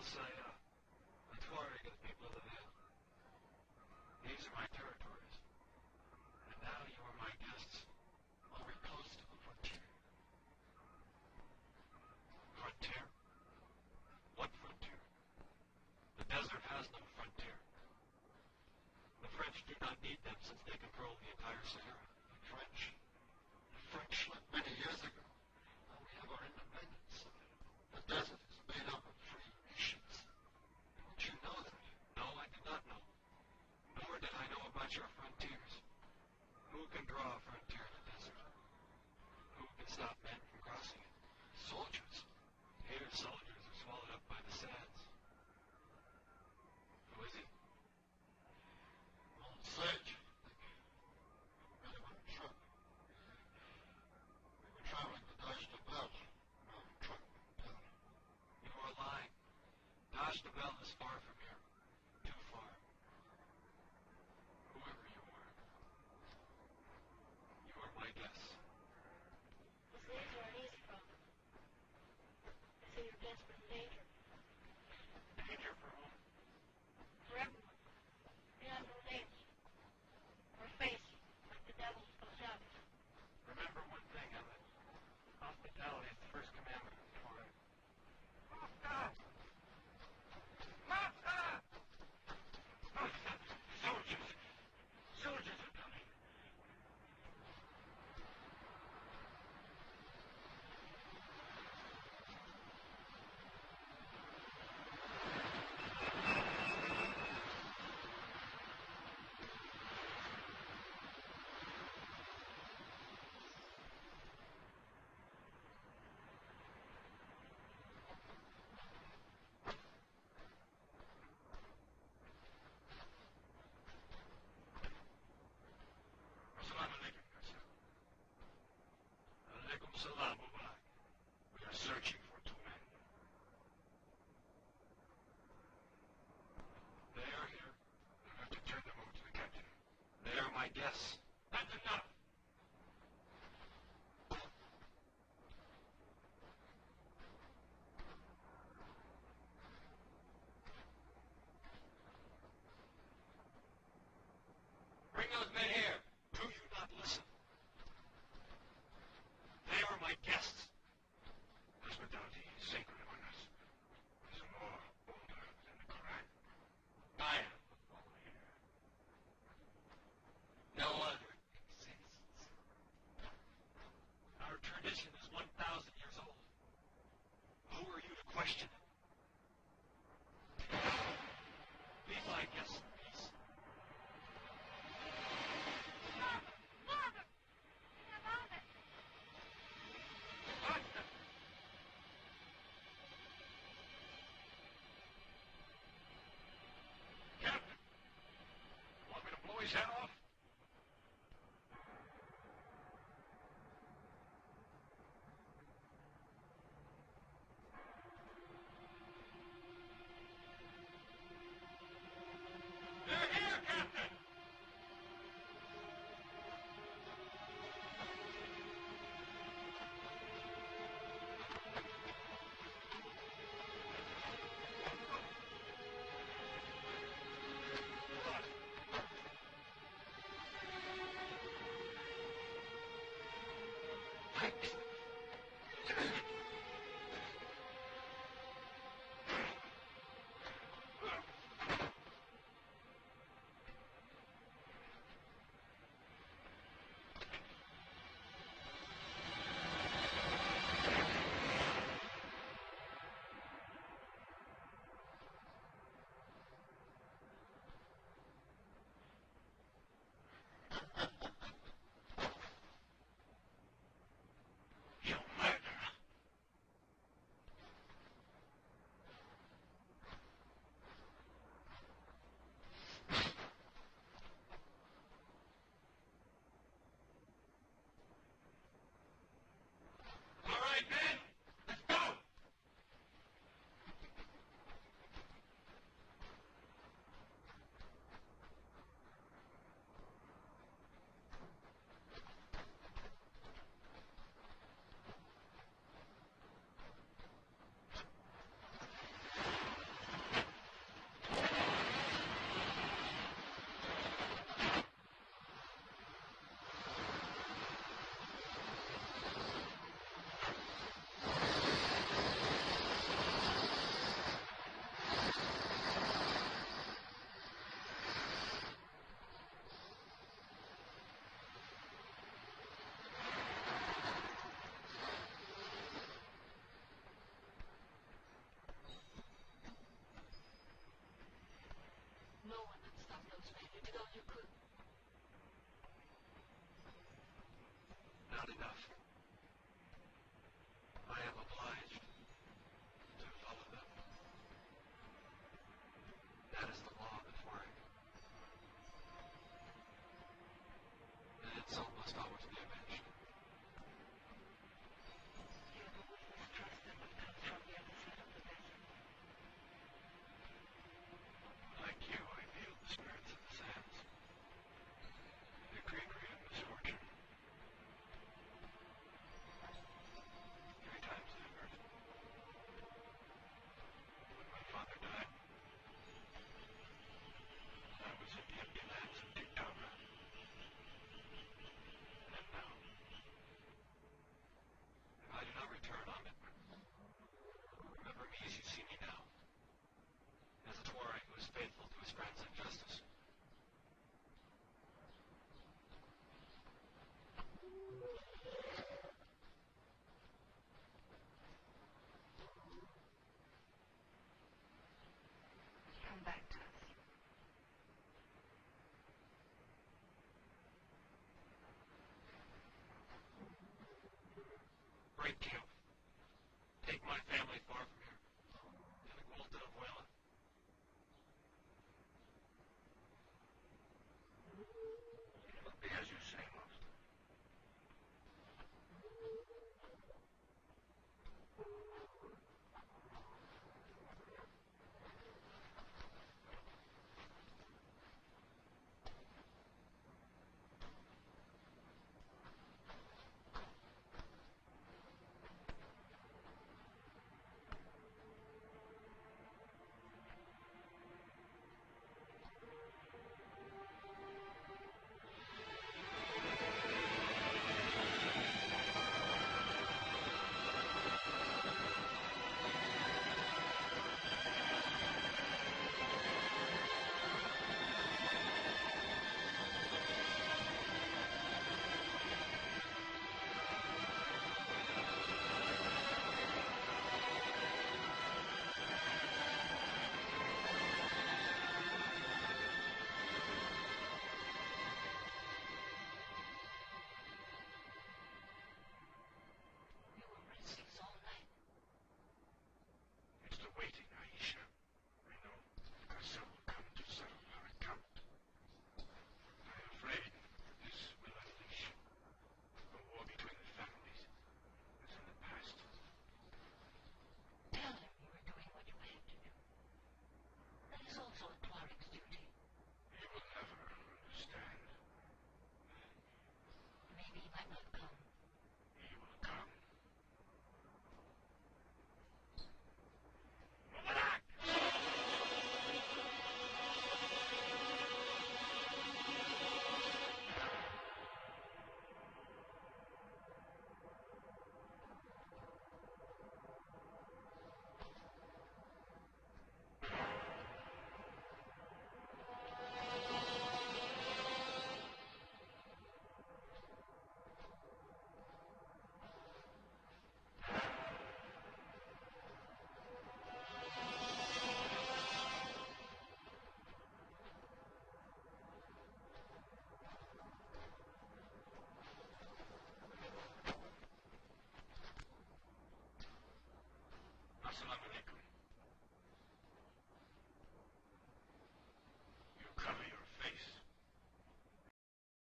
The Tuareg are the people of the Vale. These are my territories. And now you are my guests. Are we close to the frontier? Frontier? What frontier? The desert has no frontier. The French do not need them since they control the entire Sahara. The French left many years ago. Now we have our independence. The desert is made up of free nations. Don't you know that? No, I did not know. Nor did I know about your frontiers. Who can draw a frontier in the desert? Who can stop men from crossing it? Soldiers. Here, soldiers are swallowed up by the sands. Who is he? Old Sage. Met him on a truck. We were traveling to Sabato. Our truck went down. You are lying. Sabato is far from here. Too far. Whoever you are my guest. The slaves are an easy problem. I see you're desperate danger. Danger for whom? For everyone. The unknown names. Or a face, like the devil's goes out. Remember one thing, Ellen. Hospitality is the first commandment of the Tuareg. Soldiers are coming. Salam, Mubarak. We are searching for two men. They are here. You have to turn them over to the captain. They are my guests. That's enough. Bring those men here. Do you not listen? They are my guests. Hospitality is sacred among us. It is more older than the Quran. I am the follower here. No other exists. Our tradition is 1,000 years old. Who are you to question it? Be my guest in peace. Captain, want me to blow his head off? They're here, Captain! Thanks.